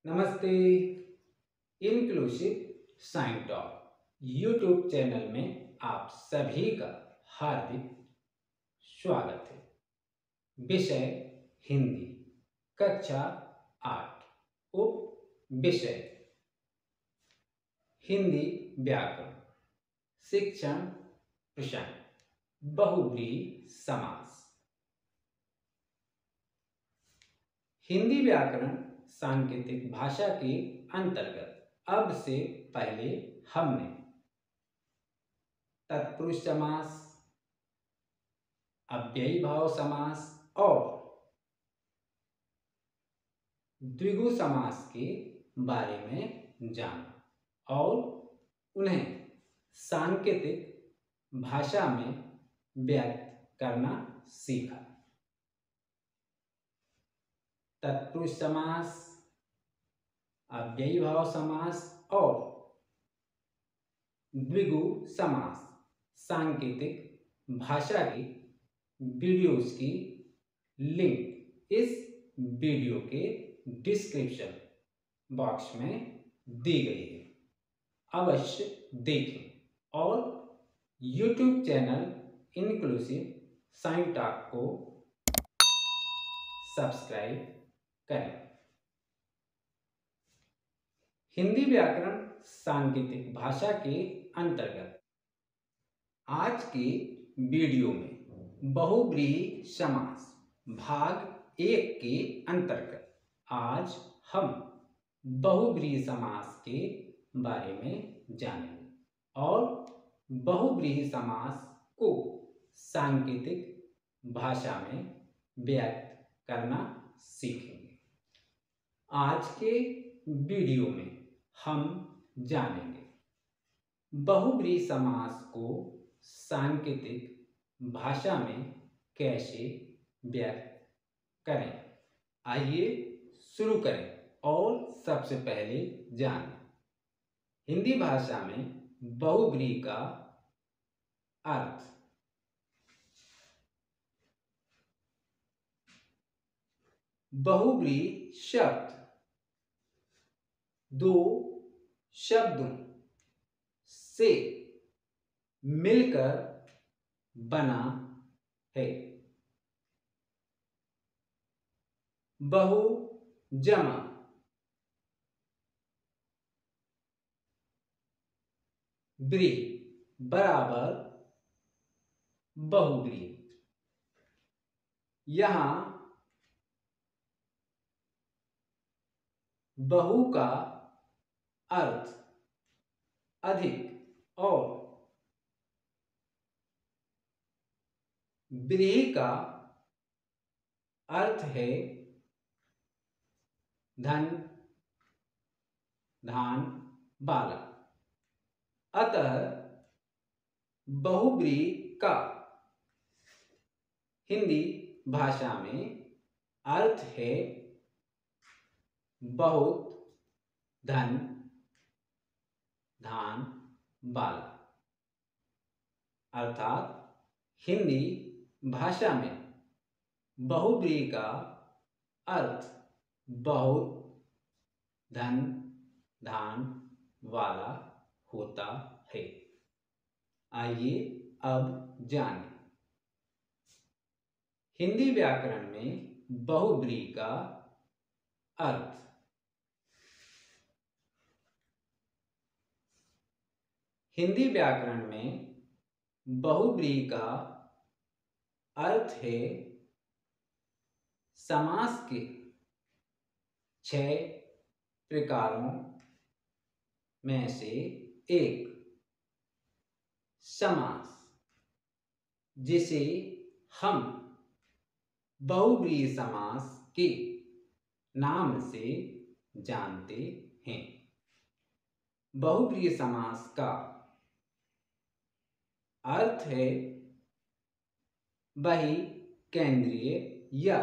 नमस्ते। Inclusive science talk YouTube channel में आप सभी का हार्दिक स्वागत है। विषय हिंदी, कक्षा 8, उप विषय हिंदी व्याकरण, शिक्षण प्रश्न, बहुव्रीहि समास। हिंदी व्याकरण सांकेतिक भाषा के अंतर्गत अब से पहले हमने तत्पुरुष समास, अव्ययी भाव समास और द्विगु समास के बारे में जाना और उन्हें सांकेतिक भाषा में व्यक्त करना सीखा। तत्पुरुष समास, अव्ययी भाव समास और द्विगु समास सांकेतिक भाषा की वीडियोस की लिंक इस वीडियो के डिस्क्रिप्शन बॉक्स में दी गई है, अवश्य देखें और YouTube channel inclusive science talk को सब्सक्राइब करें। हिंदी व्याकरण सांकेतिक भाषा के अंतर्गत आज के वीडियो में बहुव्रीहि समास भाग 1 के अंतर्गत आज हम बहुव्रीहि समास के बारे में जानेंगे और बहुव्रीहि समास को सांकेतिक भाषा में व्यक्त करना सीखेंगे। आज के वीडियो में हम जानेंगे बहुव्रीहि समास को सांकेतिक भाषा में कैसे व्यक्त करें। आइए शुरू करें और सबसे पहले जानें हिंदी भाषा में बहुव्रीहि का अर्थ। बहुव्रीहि शब्द दो शब्दों से मिलकर बना है। बहु जमा व्रीहि बराबर बहुव्रीहि। यहाँ बहु का अर्थ अधिक और व्रीहि का अर्थ है धन, धान वाला। अतः बहुव्रीहि का हिंदी भाषा में अर्थ है बहुत धन, धान वाला। अर्थात हिंदी भाषा में बहुव्रीहि का अर्थ बहुत धन, धान वाला होता है। आइए अब जानें हिंदी व्याकरण में बहुव्रीहि का अर्थ। हिंदी व्याकरण में बहुव्रीहि का अर्थ है समास के 6 प्रकारों में से एक समास, जिसे हम बहुव्रीहि समास के नाम से जानते हैं। बहुव्रीहि समास का अर्थ है वही केंद्रीय या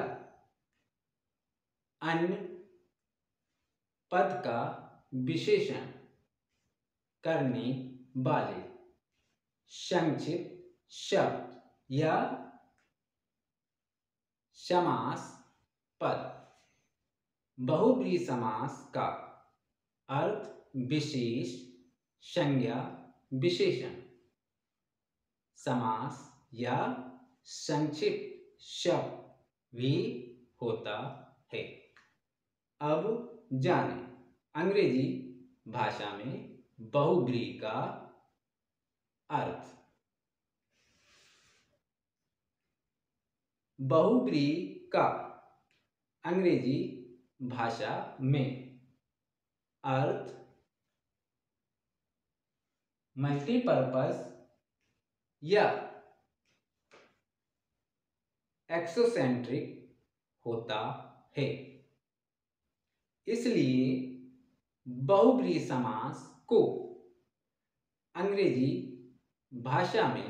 अन्य पद का विशेषण करने वाले संक्षिप्त शब्द या समास पद। बहुब्रीहि समास का अर्थ विशेष, संज्ञा, विशेषण, समास या संक्षिप्त शब्द भी होता है। अब जानें अंग्रेजी भाषा में बहुब्रीहि का अर्थ। बहुब्रीहि का अंग्रेजी भाषा में अर्थ मल्टीपर्पज या एक्सोसेंट्रिक होता है। इसलिए बहुब्रीहि समास को अंग्रेजी भाषा में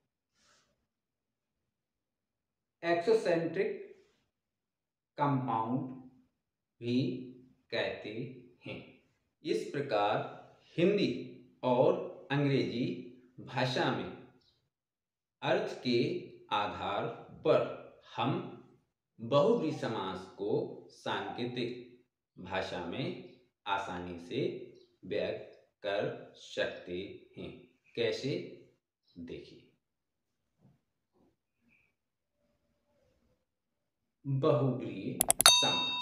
एक्सोसेंट्रिक कंपाउंड भी कहते हैं। इस प्रकार हिंदी और अंग्रेजी भाषा में अर्थ के आधार पर हम बहुब्रीहि समास को सांकेतिक भाषा में आसानी से व्यक्त कर सकते हैं। कैसे, देखिए। बहुब्रीहि समास